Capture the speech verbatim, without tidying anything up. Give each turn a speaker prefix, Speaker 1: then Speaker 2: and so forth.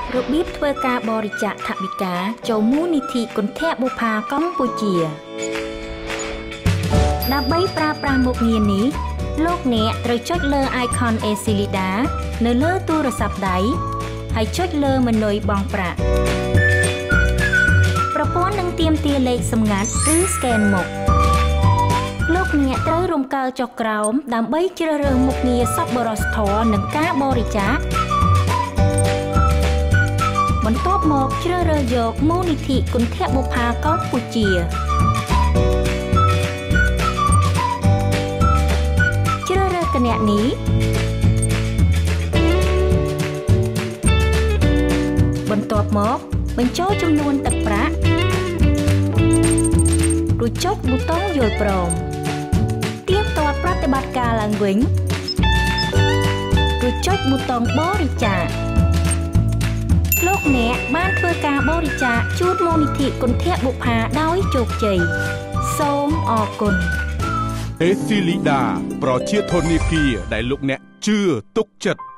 Speaker 1: របៀបធ្វើការបរិច្ចាគថវិកាចូលមូលនិធិគន្ធបុប្ផាកម្ពុជាដើម្បីប្រើប្រាស់មុខងារនេះលោកអ្នកត្រូវចុចលើ icon Esilida នៅលើទូរស័ព្ទដៃហើយចុចលើម៉ឺនុយបង់ប្រាក់ប្រព័ន្ធនឹងទាមទារលេខសម្ងាត់ឬ scan មុខលោកអ្នកត្រូវរំកើចុះក្រោមដើម្បីជ្រើសរើសមុខងារសប្បុរសធម៌និងការបរិច្ចាគបន្ទាប់មកជ្រើសរើសយកមូលនិធិគន្ធបុប្ផាកម្ពុជាជ្រើសរើសគណនីបន្ទាប់មកបញ្ចូលចំនួនទឹកប្រាក់រួចចុចប៊ូតុងយល់ព្រមទៀងទាត់ប្រតិបត្តិការឡើងវិញរួចចុចប៊ូតុងបរិច្ចាគលោកអ្នកបានធ្វើការបរិច្ចាគជូនមូលនិធិគន្ធបុប្ផាដោយជោគជ័យសូមអរគុណ
Speaker 2: Esilida ប្រជាធនាគារដែលលោកអ្នកជឿទុកចិត្ត